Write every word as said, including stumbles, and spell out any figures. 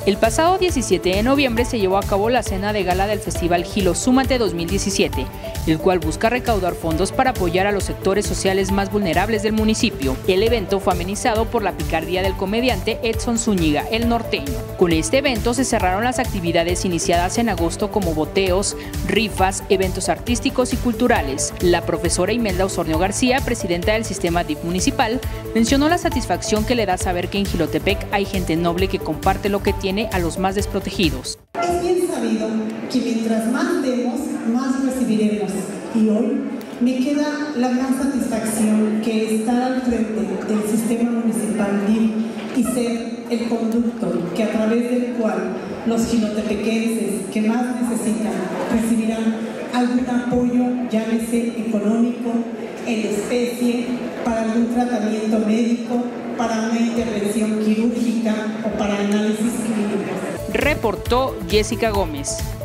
El pasado diecisiete de noviembre se llevó a cabo la cena de gala del Festival Gilo Súmate dos mil diecisiete, el cual busca recaudar fondos para apoyar a los sectores sociales más vulnerables del municipio. El evento fue amenizado por la picardía del comediante Edson Zúñiga, el norteño. Con este evento se cerraron las actividades iniciadas en agosto como boteos, rifas, eventos artísticos y culturales. La profesora Imelda Osornio García, presidenta del sistema D I F municipal, mencionó la satisfacción que le da saber que en Jilotepec hay gente noble que comparte lo que tiene a los más desprotegidos. Es bien sabido que mientras más demos, más recibiremos. Y hoy me queda la gran satisfacción que es estar al frente del sistema municipal D I F y ser el conducto que a través del cual los jilotepequenses que más necesitan recibirán algún apoyo, llámese económico, en especie, para algún tratamiento médico, para una intervención quirúrgica o para análisis clínicos. Reportó Jessica Gómez.